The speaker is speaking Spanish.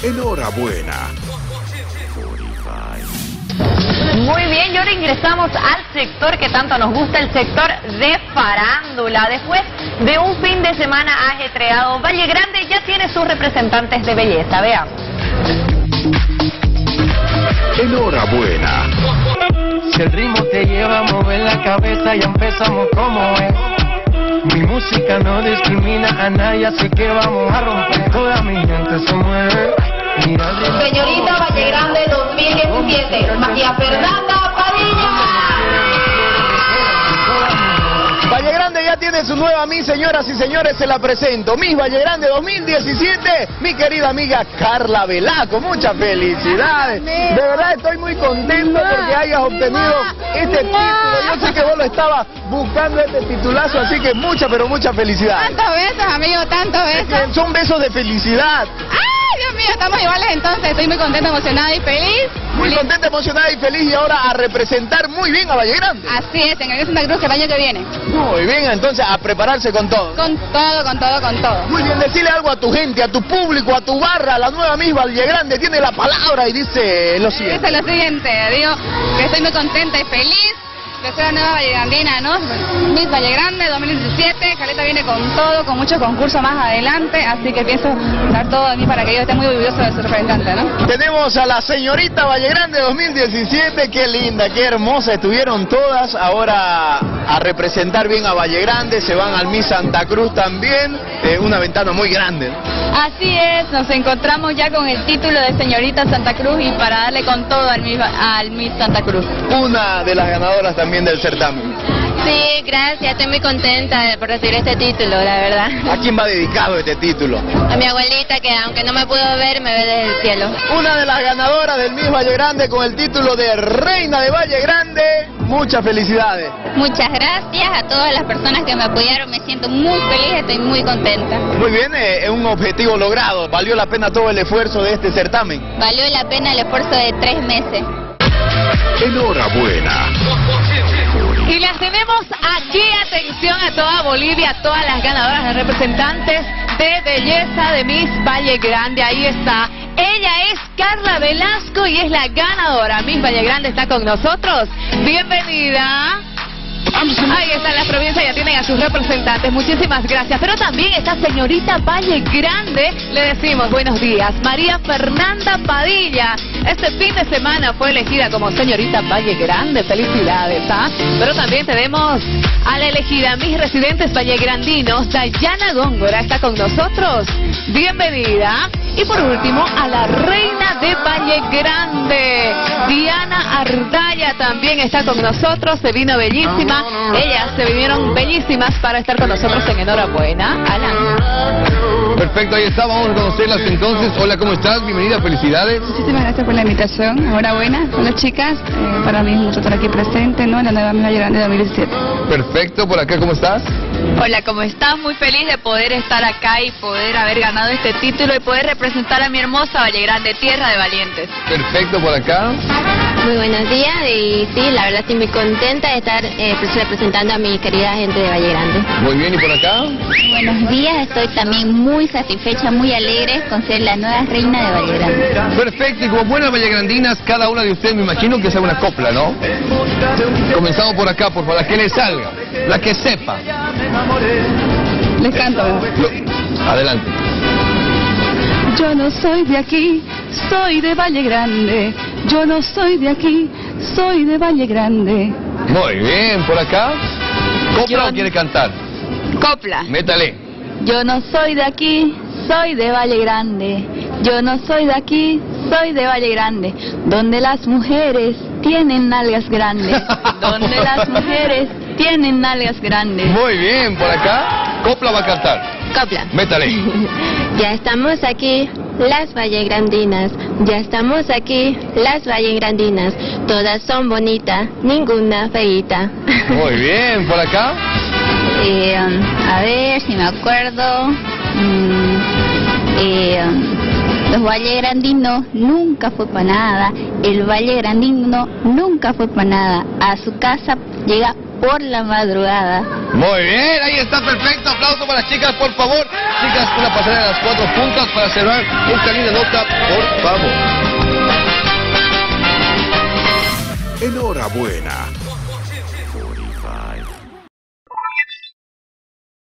Enhorabuena. Muy bien, y ahora ingresamos al sector que tanto nos gusta, el sector de farándula. Después de un fin de semana ajetreado, Valle Grande ya tiene sus representantes de belleza. Veamos. Enhorabuena. Si el ritmo te lleva a mover la cabeza, ya empezamos como es. Mi música no discrimina a nadie, así que vamos a romper. Toda mi gente se mueve. Señorita Valle Grande 2017, María Fernanda Padilla. Valle Grande ya tiene su nueva Miss, señoras y señores, se la presento. Miss Valle Grande 2017, mi querida amiga Carla Velasco. Muchas felicidades. De verdad estoy muy contento porque hayas obtenido este título. Yo sé que vos lo estabas buscando, este titulazo, así que muchas, pero muchas felicidades. Tantos besos, amigo, tantos besos. Son besos de felicidad. Dios mío, estamos iguales entonces, estoy muy contenta, emocionada y feliz. Muy contenta, emocionada y feliz, y ahora a representar muy bien a Valle Grande. Así es, en el Santa Cruz que el año que viene. Muy bien, entonces a prepararse con todo. Con todo, con todo, con todo. Muy bien, decirle algo a tu gente, a tu público, a tu barra. La nueva Miss Valle Grande tiene la palabra y dice lo siguiente. Dice lo siguiente, digo que estoy muy contenta y feliz. Que soy la nueva vallegrandina, ¿no? Miss Valle Grande 2017, Caleta viene con todo, con muchos concursos más adelante, así que pienso dar todo de mí para que yo esté muy orgulloso de su representante, ¿no? Tenemos a la señorita Valle Grande 2017, qué linda, qué hermosa, estuvieron todas ahora a representar bien a Valle Grande, se van al Miss Santa Cruz también, una ventana muy grande, ¿no? Así es, nos encontramos ya con el título de señorita Santa Cruz y para darle con todo al Miss Santa Cruz. Una de las ganadoras también del certamen. Sí, gracias, estoy muy contenta por recibir este título, la verdad. ¿A quién va dedicado este título? A mi abuelita, que aunque no me pudo ver, me ve desde el cielo. Una de las ganadoras del Miss Valle Grande con el título de Reina de Valle Grande. Muchas felicidades. Muchas gracias a todas las personas que me apoyaron, me siento muy feliz, estoy muy contenta. Muy bien, es un objetivo logrado, valió la pena todo el esfuerzo de este certamen. Valió la pena el esfuerzo de 3 meses. Enhorabuena. Y las tenemos aquí, atención a toda Bolivia, a todas las ganadoras de representantes de belleza de Miss Valle Grande. Ahí está. Ella es Carla Velasco y es la ganadora. Miss Valle Grande está con nosotros. Bienvenida. Ahí están las provincias, ya tienen a sus representantes, muchísimas gracias. Pero también esta señorita Valle Grande, le decimos buenos días, María Fernanda Padilla. Este fin de semana fue elegida como señorita Valle Grande, felicidades, ¿ah? Pero también tenemos a la elegida Mis Residentes Vallegrandinos, Dayana Góngora, está con nosotros, bienvenida. Y por último, a la reina de Valle Grande, Diana Ardaya, también está con nosotros, se vino bellísima. Ellas se vinieron bellísimas para estar con nosotros en Enhorabuena. Alan. Perfecto, ahí está, vamos a conocerlas entonces. Hola, ¿cómo estás? Bienvenida, felicidades. Muchísimas gracias por la invitación. Enhorabuena. Hola, chicas. Para mí es mucho estar aquí presente, ¿no? En la nueva Miss Valle Grande 2017. Perfecto, por acá, ¿cómo estás? Hola, ¿cómo estás? Muy feliz de poder estar acá y poder haber ganado este título y poder representar a mi hermosa Valle Grande, tierra de valientes. Perfecto, por acá. Muy buenos días y sí, la verdad estoy muy contenta de estar representando a mi querida gente de Valle Grande. Muy bien, ¿y por acá? Buenos días, estoy también muy satisfecha, muy alegre con ser la nueva reina de Valle Grande. Perfecto, y como buenas vallegrandinas, cada una de ustedes me imagino que sabe una copla, ¿no? Comenzamos por acá, por favor, la que le salga, la que sepa. Les canto. Adelante. Yo no soy de aquí, soy de Valle Grande. Yo no soy de aquí, soy de Valle Grande. Muy bien, por acá. ¿Copla o quiere cantar? Copla. Métale. Yo no soy de aquí, soy de Valle Grande. Yo no soy de aquí, soy de Valle Grande. Donde las mujeres tienen nalgas grandes. Donde las mujeres tienen nalgas grandes. Muy bien, por acá. ¿Copla va a cantar? Copla. Métale. Ya estamos aquí, las vallegrandinas. Ya estamos aquí, las vallegrandinas. Todas son bonitas, ninguna feíta. Muy bien, por acá. A ver si me acuerdo. Los vallegrandinos nunca fue para nada. El vallegrandino nunca fue para nada. A su casa llega por la madrugada. Muy bien, ahí está, perfecto. Aplauso para las chicas, por favor. Chicas, una pasarela de las 4 puntas para cerrar esta linda nota, por favor. Enhorabuena. 45.